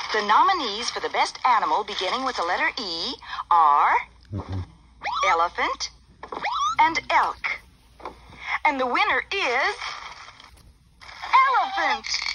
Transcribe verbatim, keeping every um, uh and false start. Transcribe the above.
The nominees for the best animal beginning with the letter E are Mm-mm. elephant and elk. And the winner is elephant.